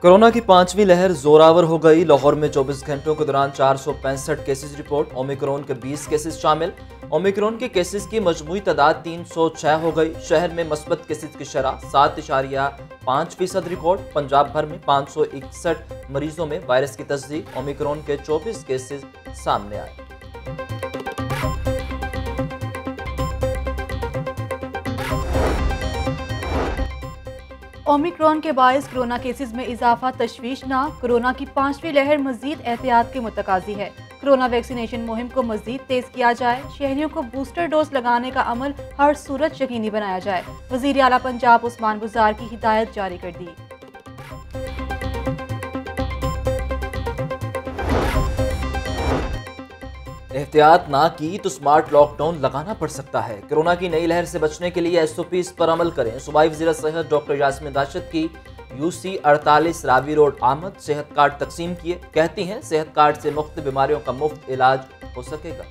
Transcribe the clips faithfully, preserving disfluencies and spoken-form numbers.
Corona की पांचवी लहर जोरावर हो गई। लाहौर में चौबीस घंटों के दौरान चार सौ पैंसठ केसेस रिपोर्ट। ओमिक्रॉन के बीस केसेस शामिल। ओमिक्रॉन के केसेस की मजमूई तादाद तीन सौ छह हो गई। शहर में मस्बत केसेस की शरह सात इशारिया पाँच फीसद रिकॉर्ड। पंजाब भर में पाँच सौ इकसठ मरीजों में वायरस की तस्दीक। ओमिक्रॉन के चौबीस केसेस सामने आए। ओमिक्रॉन के बायस कोरोना केसेस में इजाफा तशवीशनाक। कोरोना की पांचवी लहर मजीद एहतियात के मुतकाजी है। कोरोना वैक्सीनेशन मुहिम को मजीद तेज किया जाए। शहरियों को बूस्टर डोज लगाने का अमल हर सूरत यकीनी बनाया जाए। वजीर आला पंजाब उस्मान बुज़दार की हिदायत जारी कर दी। एहतियात ना की तो स्मार्ट लॉकडाउन लगाना पड़ सकता है। कोरोना की नई लहर से बचने के लिए एस ओ पीज पर अमल करें। सूबाई वज़ीर सेहत डॉक्टर यास्मीन राशिद की यू सी अड़तालीस रावी रोड आमद सेहत कार्ड तकसीम किए। कहती हैं सेहत कार्ड से मुख्त बीमारियों का मुफ्त इलाज हो सकेगा।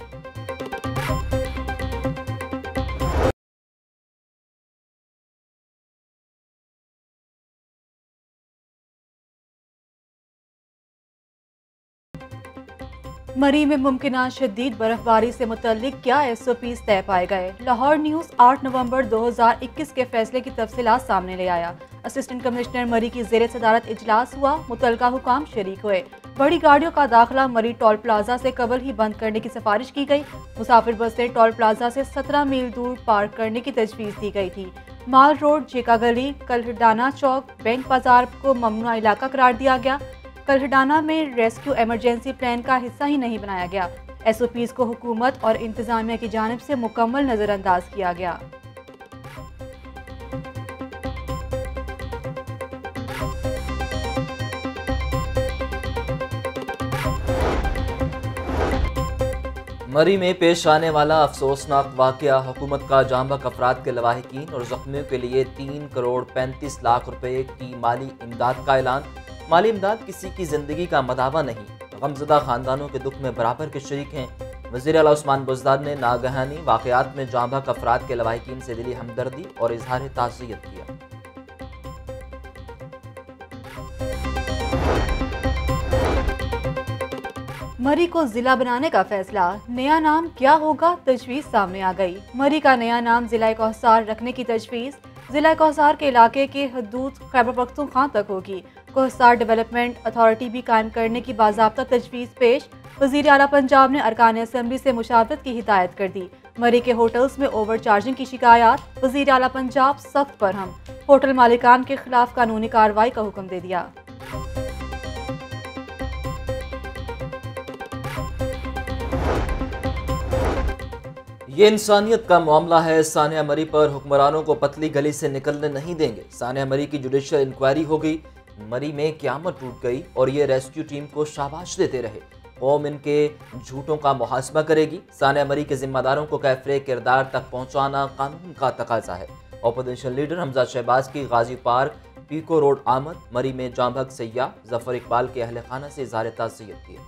मरी में मुमकिना शदीद बर्फबारी से मुतल्लिक क्या एस ओ पीज तय पाए गए। लाहौर न्यूज़ आठ नवंबर दो हजार इक्कीस के फैसले की तफसीलात सामने ले आया। असिस्टेंट कमिश्नर मरी की जेर सदारत इजलास हुआ। मुतलका हुकाम शरीक हुए। बड़ी गाड़ियों का दाखिला मरी टोल प्लाजा से कबल ही बंद करने की सिफारिश की गई। मुसाफिर बसें टोल प्लाजा से सत्रह मील दूर पार्क करने की तजवीज़ दी गई थी। माल रोड, जेका गली, कलहडाना चौक, बैंक बाजार को ममनुआ इलाका करार दिया गया। कलहडाना में रेस्क्यू इमरजेंसी प्लान का हिस्सा ही नहीं बनाया गया। एस ओ पीज को हुकूमत और इंतजामिया की जानिब से मुकम्मल नजरअंदाज किया गया। मरी में पेश आने वाला अफसोसनाक वाकया। हुकूमत का जांबक अफराद के लवाहिकीन और जख्मियों के लिए तीन करोड़ पैंतीस लाख रुपए की माली इमदाद का ऐलान। माली इमदाद किसी की जिंदगी का मदावा नहीं, गमजदा खानदानों के दुख में बराबर के शरीक हैं। वज़ीर आला उस्मान बुज़दार ने नागहानी वाकयात में जांबक अफराद के लवाहिकीन से दिली हमदर्दी और इजहार ताज़ियत किया। मरी को जिला बनाने का फैसला। नया नाम क्या होगा, तजवीज़ सामने आ गई। मरी का नया नाम जिला कोहसार रखने की तजवीज़। जिला कोहसार के इलाके की हदूद खैबर पख्तूनख्वा तक होगी। कोहसार डेवलपमेंट अथॉरिटी भी कायम करने की बाज़ाब्ता तजवीज़ पेश। वज़ीर आला पंजाब ने अरकान असम्बली से मुशावरत की हिदायत कर दी। मरी के होटल्स में ओवर चार्जिंग की शिकायत। वज़ीर आला पंजाब सख्त पर हम होटल मालिकान के खिलाफ कानूनी कार्रवाई का हुक्म दे दिया। ये इंसानियत का मामला है। सानिया मरी पर हुक्मरानों को पतली गली से निकलने नहीं देंगे। सानिया मरी की जुडिशियल इंक्वायरी हो गई। मरी में क़यामत टूट गई और ये रेस्क्यू टीम को शाबाश देते रहे। कौम इनके झूठों का मुहासबा करेगी। सानिया मरी के जिम्मेदारों को कैफरे किरदार तक पहुँचाना कानून का तकाजा है। अपोजिशन लीडर हमजा शहबाज की गाजी पार्क पीको रोड आमद। मरी में जांबक सैया जफर इकबाल के अहल खाना से इज़हार ताज़ियत किया।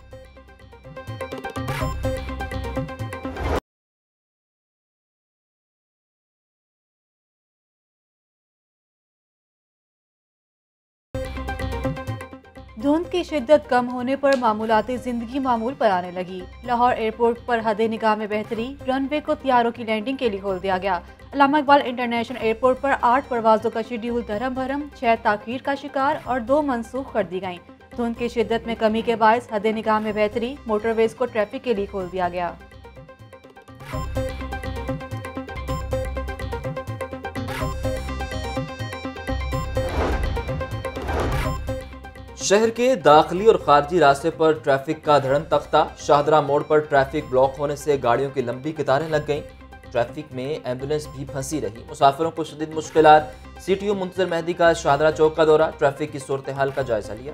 धुंध की शिद्दत कम होने पर मामूलाती जिंदगी मामूल पर आने लगी। लाहौर एयरपोर्ट पर हदे निगाह में बेहतरी। रनवे को तैयारों की लैंडिंग के लिए खोल दिया गया। अल्लामा इकबाल इंटरनेशनल एयरपोर्ट पर आठ परवाजों का शेड्यूल धर्म भरम, छह ताखीर का शिकार और दो मनसूख कर दी गईं। धुंध की शिद्दत में कमी के बायस हदे निगाह में बेहतरी। मोटरवेज को ट्रैफिक के लिए खोल दिया गया। शहर के दाखिली और खारजी रास्ते पर ट्रैफिक का धड़न तख्ता। शाहदरा मोड़ पर ट्रैफिक ब्लॉक होने से गाड़ियों की लंबी कतारें लग गईं। ट्रैफिक में एम्बुलेंस भी फंसी रही। मुसाफिरों को शदीद मुश्किलात। C T O Muntazir Mehdi का शाहदरा चौक का दौरा। ट्रैफिक की सूरत हाल का जायजा लिया।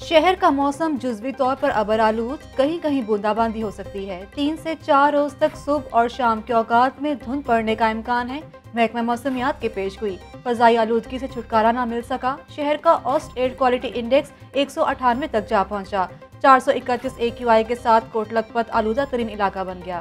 शहर का मौसम जुज़वी तौर पर अबर आलूद, कहीं कहीं बूंदाबांदी हो सकती है। तीन से चार रोज तक सुबह और शाम के औकात में धुंध पड़ने का इम्कान है। महकमा मौसमियात की पेशगोई, फजाई आलूदगी से छुटकारा न मिल सका। शहर का औसत एयर क्वालिटी इंडेक्स एक सौ अठानवे तक जा पहुंचा। चार सौ इकतीस ए क्यू आई के साथ कोट लखपत आलूदा तरीन इलाका बन गया।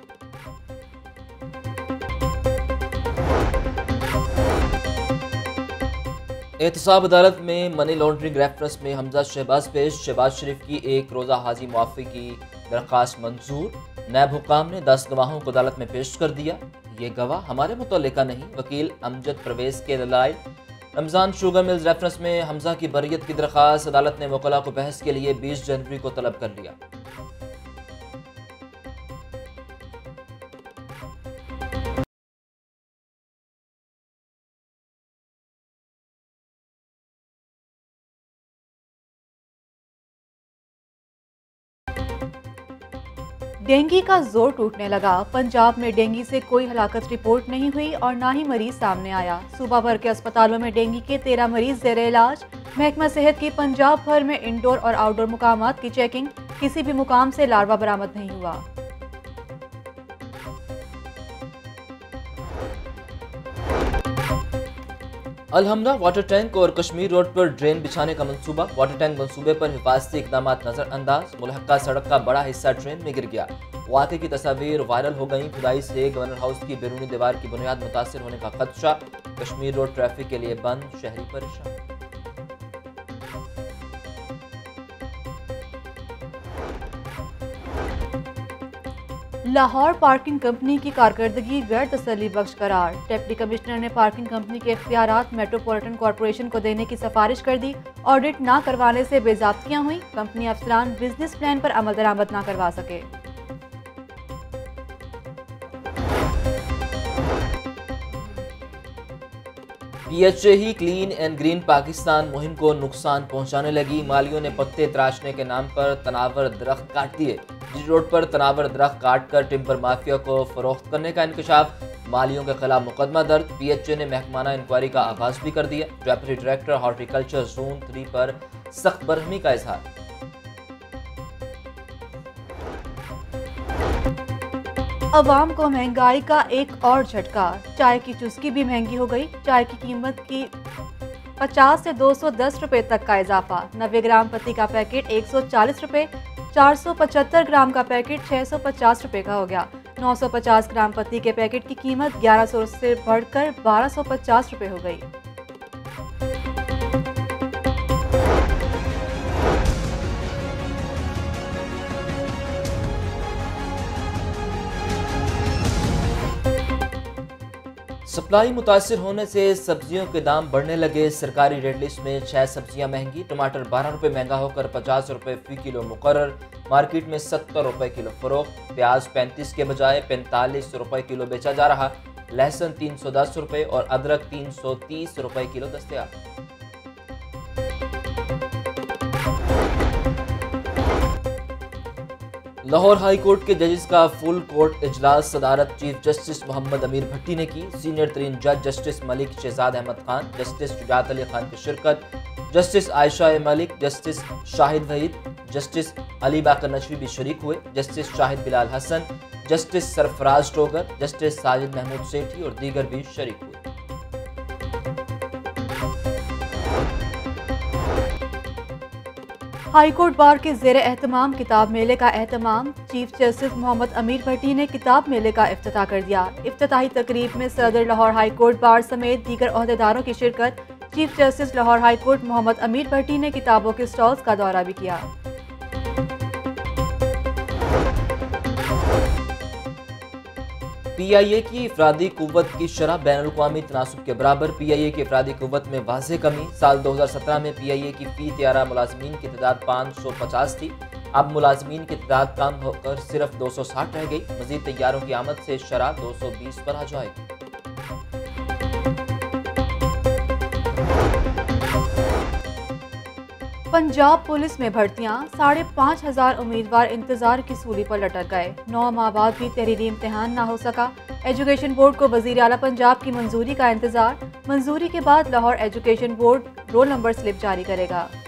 एहतसाब अदालत में मनी लॉन्ड्रिंग रेफरेंस में हमजा शहबाज पेश, शहबाज शरीफ की एक रोज़ा हाजी मुआफ़ी की दरख्वास्त मंजूर। नैब हुकाम ने दस गवाहों को अदालत में पेश कर दिया। ये गवाह हमारे मुतल्लिका नहीं, वकील अमजद परवेज़ के दलाइल। रमज़ान शुगर मिल्स रेफरेंस में हमजा की बरियत की दरख्वास्त अदालत ने वकला को बहस के लिए बीस जनवरी को तलब कर लिया। डेंगू का जोर टूटने लगा। पंजाब में डेंगू से कोई हलाकत रिपोर्ट नहीं हुई और ना ही मरीज सामने आया। सूबा भर के अस्पतालों में डेंगू के तेरह मरीज ज़ेरे इलाज। महकमा सेहत की पंजाब भर में इंडोर और आउटडोर मुकामात की चेकिंग, किसी भी मुकाम से लार्वा बरामद नहीं हुआ। अलहमदा वाटर टैंक और कश्मीर रोड पर ड्रेन बिछाने का मंसूबा। वाटर टैंक मंसूबे पर हिफाजती इकदाम नजरअंदाज। मुलहक्का सड़क का बड़ा हिस्सा ड्रेन में गिर गया। वाक़े की तस्वीर वायरल हो गई। खुदाई से गवर्नर हाउस की बैरूनी दीवार की बुनियाद मुतासर होने का खदशा। कश्मीर रोड ट्रैफिक के लिए बंद, शहरी परेशान। लाहौर पार्किंग कंपनी की कारकर्दगी गैर तसल्ली बख्श करार। डिप्टी कमिश्नर ने पार्किंग कंपनी के इख्तियारात मेट्रोपॉलिटन कॉरपोरेशन को देने की सिफारिश कर दी। ऑडिट ना करवाने से बेजाब्तियां हुई। कंपनी अफसरान बिजनेस प्लान पर अमल दरामद ना करवा सके। पीएचए ही क्लीन एंड ग्रीन पाकिस्तान मुहिम को नुकसान पहुंचाने लगी। मालियों ने पत्ते तराशने के नाम पर तनावर दरख्त काट दिए। जी रोड पर तनावर दरख्त काट कर टिम्बर माफिया को फरोख्त करने का इंकशाफ। मालियों के खिलाफ मुकदमा दर्ज। पीएचए ने महकमाना इंक्वायरी का आगाज भी कर दिया। Deputy director horticulture zone three पर सख्त बरहमी का इजहार। अवाम को महंगाई का एक और झटका। चाय की चुस्की भी महंगी हो गई। चाय की कीमत की पचास से दो सौ दस रुपए तक का इजाफा। नब्बे ग्राम पत्ती का पैकेट एक सौ चालीस रुपए, चार सौ पचहत्तर ग्राम का पैकेट छह सौ पचास रुपए का हो गया। नौ सौ पचास ग्राम पत्ती के पैकेट की कीमत ग्यारह सौ से बढ़कर बारह सौ पचास रुपए हो गई। सप्लाई मुतासिर होने से सब्जियों के दाम बढ़ने लगे। सरकारी रेट लिस्ट में छह सब्जियां महंगी। टमाटर बारह रुपए महंगा होकर पचास रुपए फी किलो मुकर्रर। मार्केट में सत्तर रुपए किलो फरोख्त। प्याज पैंतीस के बजाय पैंतालीस रुपए किलो बेचा जा रहा। लहसुन तीन सौ दस रुपए और अदरक तीन सौ तीस रुपए किलो दस्तयाब। लाहौर हाई कोर्ट के जजेस का फुल कोर्ट इजलास सदारत चीफ जस्टिस मोहम्मद अमीर भट्टी ने की। सीनियर तरीन जज जस्टिस मलिक शहजाद अहमद खान, जस्टिस शुजात अली खान की शिरकत। Justice Ayesha A Malik, justice Shahid Waheed, justice Ali Baqar Najafi भी शरीक हुए। Justice Shahid Bilal Hassan, justice Sarfraz Dogar, justice Sajid Mahmood Sethi और दीगर भी शरीक हुए। हाईकोर्ट बार के ज़ेरे एहतमाम किताब मेले का एहतमाम। चीफ जस्टिस मोहम्मद अमीर भट्टी ने किताब मेले का इफ्तिताह कर दिया। इफ्तिताही तकरीब में सदर लाहौर हाईकोर्ट बार समेत दीगर ओहदेदारों की शिरकत। Chief justice Lahore high court Mohammad Ameer Bhatti ने किताबों के स्टॉल्स का दौरा भी किया। पीआईए की अफरादी कुव्वत की शरह बैनुल अक़वामी तनासुब के बराबर। पीआईए की अफरादी कुव्वत में वाज़ेह कमी। साल दो हज़ार सत्रह में पीआईए की फी त्यारा मुलाजमीन की तादाद पाँच सौ पचास थी। अब मुलाजमीन की तादाद कम होकर सिर्फ दो सौ साठ रह गई। मजीद तैयारों की आमद से शरह दो सौ बीस पर आ जाएगी। पंजाब पुलिस में भर्तियां। साढ़े पाँच हजार उम्मीदवार इंतजार की सूली पर लटक गए। नौ माह बाद भी तहरीरी इम्तिहान ना हो सका। एजुकेशन बोर्ड को वजीर आला पंजाब की मंजूरी का इंतजार। मंजूरी के बाद Lahore education board roll number slip जारी करेगा।